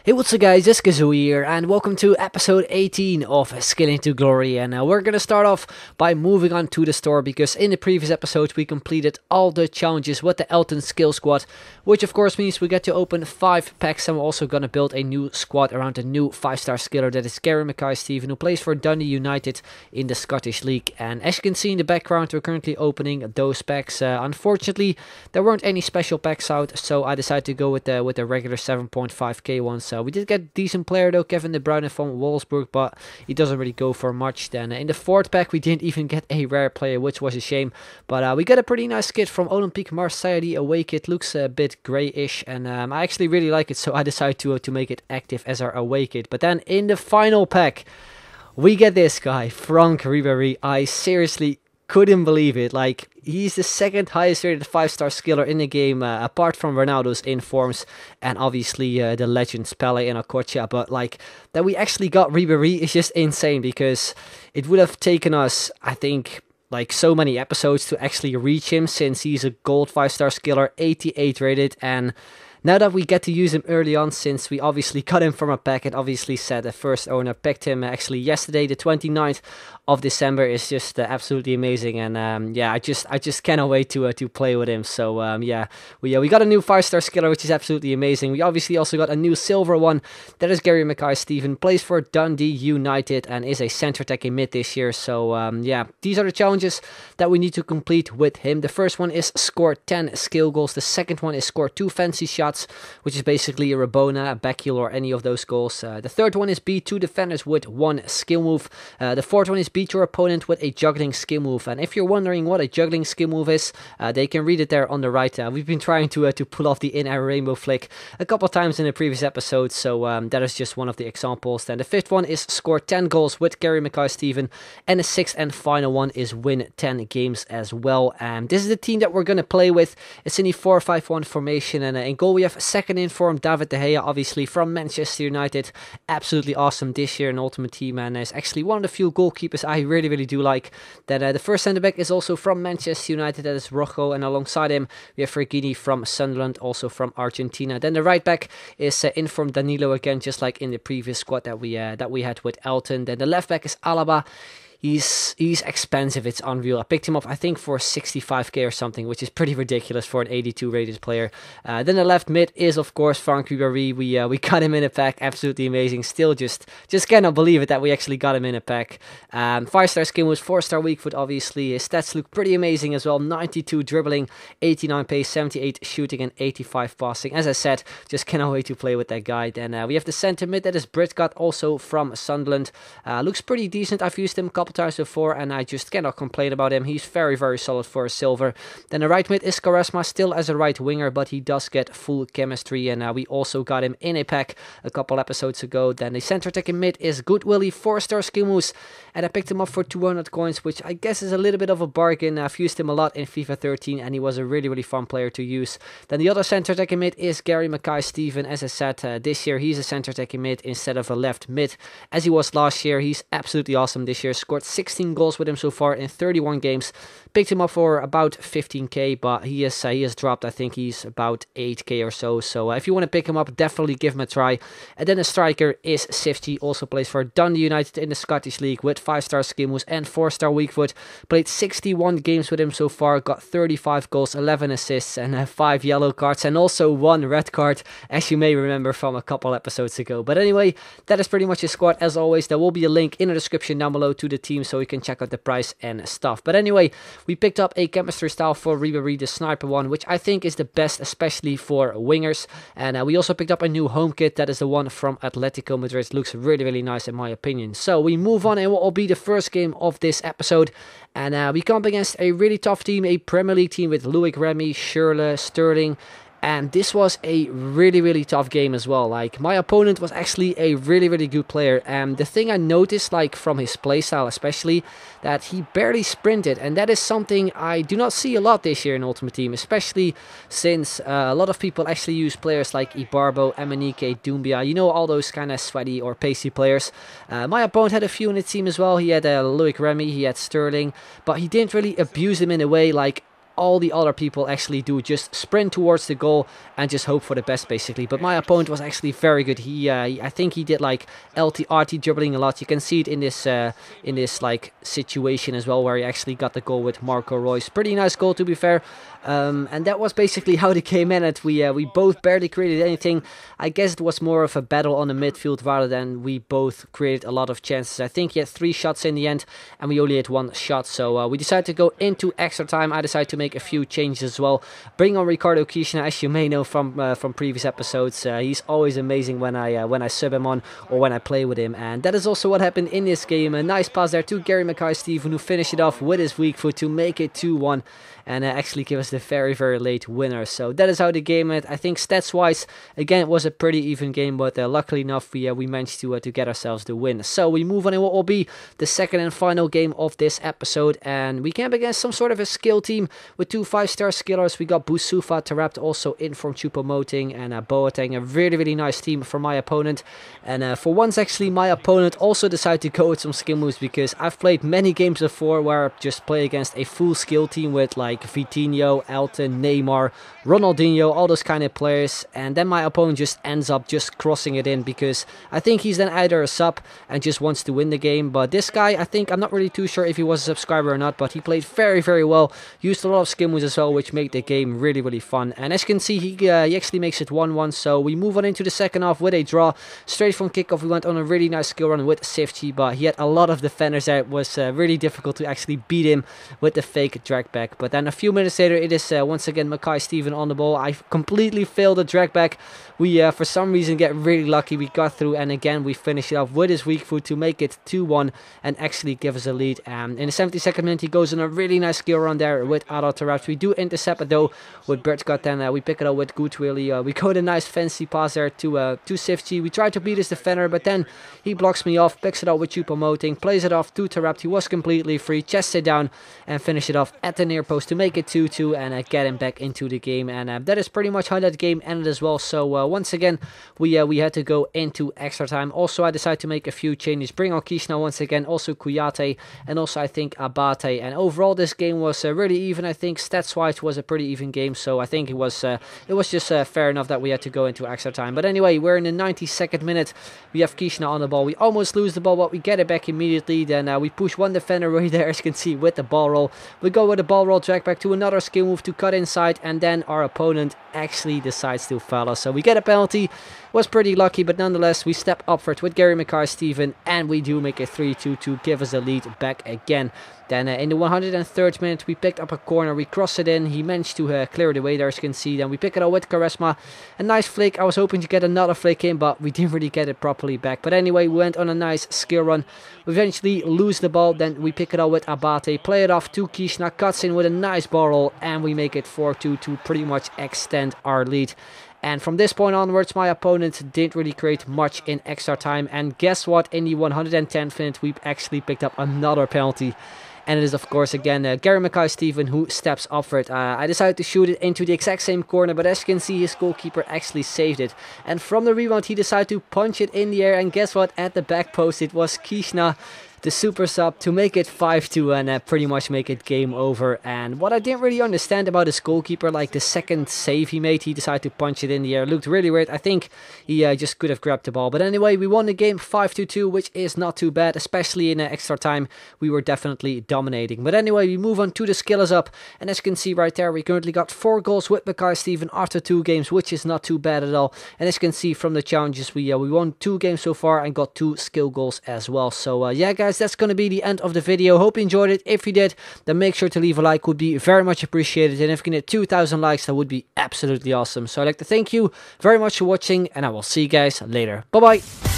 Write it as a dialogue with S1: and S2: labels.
S1: Hey, what's up guys, it's Kazoo here, and welcome to episode 18 of Scaling to Glory. And we're gonna start off by moving on to the store, because in the previous episode we completed all the challenges with the Elton Skill Squad, which of course means we get to open 5 packs, and we're also gonna build a new squad around a new 5-star skiller that is Gary Mackay-Steven, who plays for Dundee United in the Scottish League. And as you can see in the background, we're currently opening those packs. Unfortunately, there weren't any special packs out, so I decided to go with the regular 7.5k ones. We did get a decent player though, Kevin De Bruyne from Wolfsburg, but he doesn't really go for much. Then in the 4th pack we didn't even get a rare player, which was a shame. But we got a pretty nice kit from Olympique Marseille. The away kit looks a bit greyish, and I actually really like it, so I decided to make it active as our away kit. But then in the final pack, we get this guy, Franck Ribéry. I seriously couldn't believe it. Like, he's the 2nd highest rated 5-star skiller in the game, apart from Ronaldo's informs and obviously the legends Pele and Okocha. But like, that we actually got Ribéry is just insane, because it would have taken us, I think, like so many episodes to actually reach him, since he's a gold 5-star skiller, 88 rated. And now that we get to use him early on, since we obviously got him from a pack, it obviously said the first owner picked him actually yesterday, the 29th of December, is just absolutely amazing. And yeah, I just cannot wait to play with him. So yeah, we got a new 5-star skiller, which is absolutely amazing. We obviously also got a new silver one, that is Gary Mackay-Steven, plays for Dundee United and is a centre attacking mid this year. So yeah, these are the challenges that we need to complete with him. The first one is score 10 skill goals. The second one is score 2 fancy shots, which is basically a Rabona, a Backheel, or any of those goals. The third one is beat 2 defenders with 1 skill move. The fourth one is beat your opponent with a juggling skill move. And if you're wondering what a juggling skill move is, they can read it there on the right. We've been trying to pull off the in-air rainbow flick a couple of times in the previous episodes, so that is just one of the examples. Then the 5th one is score 10 goals with Gary Mackay-Steven, and the 6th and final one is win 10 games as well. This is the team that we're going to play with. It's in the 4-5-1 formation, and in goal we have 2nd inform David De Gea, obviously from Manchester United. Absolutely awesome this year in Ultimate Team, and is actually one of the few goalkeepers I really do like. Then the first centre back is also from Manchester United, that is Rojo, and alongside him we have Fergini from Sunderland, also from Argentina. Then the right back is inform Danilo again, just like in the previous squad that we had with Elton. Then the left back is Alaba. He's expensive, it's unreal. I picked him up, I think, for 65k or something, which is pretty ridiculous for an 82 rated player. Then the left mid is, of course, Franck Ribéry. We got him in a pack, absolutely amazing. Still just cannot believe it that we actually got him in a pack. 5-star skin was 4-star weak foot, obviously. His stats look pretty amazing as well. 92 dribbling, 89 pace, 78 shooting, and 85 passing. As I said, just cannot wait to play with that guy. Then we have the centre mid, that is Britcott, also from Sunderland. Looks pretty decent. I've used him a couple times before, and I just cannot complain about him. He's very solid for a silver. Then the right mid is Quaresma, still as a right winger, but he does get full chemistry, and we also got him in a pack a couple episodes ago. Then the center attacking mid is Good Willie, 4-star skill moves, and I picked him up for 200 coins, which I guess is a little bit of a bargain. I've used him a lot in FIFA 13, and he was a really fun player to use. Then the other center attacking mid is Gary Mackay-Steven. As I said, this year he's a center attacking mid instead of a left mid, as he was last year. He's absolutely awesome this year. Scored 16 goals with him so far in 31 games. Picked him up for about 15k, but he has dropped. I think he's about 8k or so. So if you want to pick him up, definitely give him a try. And then the striker is Sifchi, also plays for Dundee United in the Scottish League with 5-star skill moves and 4-star weak foot. Played 61 games with him so far, got 35 goals, 11 assists, and 5 yellow cards, and also 1 red card, as you may remember from a couple episodes ago. But anyway, that is pretty much his squad. As always, there will be a link in the description down below to the team, so you can check out the price and stuff. But anyway, we picked up a chemistry style for Ribéry, the sniper one, which I think is the best, especially for wingers. And we also picked up a new home kit, that is the one from Atletico Madrid. Looks really nice in my opinion. So we move on, and what will be the first game of this episode. And we come up against a really tough team, a Premier League team with Loic Remy, Schürrle, Sterling. And this was a really tough game as well. Like, my opponent was actually a really good player. And the thing I noticed, like, from his playstyle especially, that he barely sprinted. And that is something I do not see a lot this year in Ultimate Team. Especially since a lot of people actually use players like Ibarbo, Emenike, Doumbia. You know, all those kind of sweaty or pacey players. My opponent had a few in the team as well. He had Loic Remy, he had Sterling. But he didn't really abuse them in a way like all the other people actually do, just sprint towards the goal and just hope for the best basically. But my opponent was actually very good. I think he did like LT-RT dribbling a lot. You can see it in this like situation as well, where he actually got the goal with Marco Reus. Pretty nice goal, to be fair. And that was basically how the game ended. We both barely created anything. I guess it was more of a battle on the midfield rather than we both created a lot of chances. I think he had 3 shots in the end and we only had 1 shot. So we decided to go into extra time. I decided to make a few changes as well. Bring on Ricardo Kishna, as you may know from previous episodes. He's always amazing when I sub him on or when I play with him. And that is also what happened in this game. A nice pass there to Gary Mackay-Steven, who finished it off with his weak foot to make it 2-1. And actually give us the very, very late winner. So that is how the game went. I think stats wise, again, it was a pretty even game, but luckily enough we managed to get ourselves the win. So we move on in what will be the second and final game of this episode, and we came up against some sort of a skill team with 2 5-star skillers. We got Boussoufa Taarabt also in from Choupo-Moting, and Boateng, a really, really nice team for my opponent. And for once actually my opponent also decided to go with some skill moves, because I've played many games before where I just play against a full skill team with like Vitinho, Elton, Neymar, Ronaldinho, all those kind of players, and then my opponent just ends up just crossing it in, because I think he's then either a sub and just wants to win the game. But this guy, I think, I'm not really too sure if he was a subscriber or not, but he played very, very well, used a lot of skill moves as well, which made the game really, really fun. And as you can see, he actually makes it 1-1, so we move on into the second half with a draw. Straight from kickoff we went on a really nice skill run with Sifchi, but he had a lot of defenders there. It was really difficult to actually beat him with the fake drag back. But then a few minutes later, it is once again Mackay-Steven on the ball. I completely failed the drag back. We for some reason get really lucky. We got through, and again we finish it off with his weak foot to make it 2-1 and actually give us a lead. In the 72nd minute, he goes on a really nice skill run there with Adel Taarabt. We do intercept it though with Bert Scott, then we pick it up with Goodwillie. We got a nice fancy pass there to Sifchi. We try to beat his defender, but then he blocks me off, picks it up with Choupo-Moting, plays it off to Taarabt. He was completely free, chests it down and finish it off at the near post to make it 2-2 and get him back into the game. And that is pretty much how that game ended as well. So once again we had to go into extra time. Also I decided to make a few changes, bring on Kishna once again, also Kouyaté, and also I think Abate. And overall this game was really even. I think stats wise it was a pretty even game, so I think it was just fair enough that we had to go into extra time. But anyway, we're in the 92nd minute. We have Kishna on the ball. We almost lose the ball, but we get it back immediately. Then we push one defender right there, as you can see, with the ball roll. We go with the ball roll, drag back to another skill move to cut inside, and then our opponent actually decides to foul us. So we get a penalty. Was pretty lucky, but nonetheless we step up for it with Gary Mackay-Steven, and we do make it 3-2 to give us a lead back again. Then in the 103rd minute we picked up a corner, we cross it in, he managed to clear it away there, as you can see. Then we pick it up with Quaresma, a nice flick. I was hoping to get another flick in, but we didn't really get it properly back. But anyway, we went on a nice skill run. We eventually lose the ball, then we pick it up with Abate, play it off to Kishna, cuts in with a nice ball roll, and we make it 4-2 to pretty much extend our lead. And from this point onwards, my opponent didn't really create much in extra time. And guess what? In the 110th minute, we actually picked up another penalty. And it is, of course, again, Gary Mackay-Steven who steps up for it. I decided to shoot it into the exact same corner, but as you can see, his goalkeeper actually saved it. And from the rebound, he decided to punch it in the air. And guess what? At the back post, it was Kishna, the super sub, to make it 5-2 and pretty much make it game over. And what I didn't really understand about his goalkeeper, like the second save he made, he decided to punch it in the air. It looked really weird. I think he just could have grabbed the ball. But anyway, we won the game 5-2, which is not too bad, especially in extra time. We were definitely dominating. But anyway, we move on to the skillers up, and as you can see right there, we currently got 4 goals with Mackay-Steven after 2 games, which is not too bad at all. And as you can see from the challenges, we won 2 games so far and got 2 skill goals as well. So yeah guys, that's going to be the end of the video. Hope you enjoyed it. If you did, then make sure to leave a like, would be very much appreciated. And if you can hit 2,000 likes, that would be absolutely awesome. So I'd like to thank you very much for watching, and I will see you guys later. Bye bye.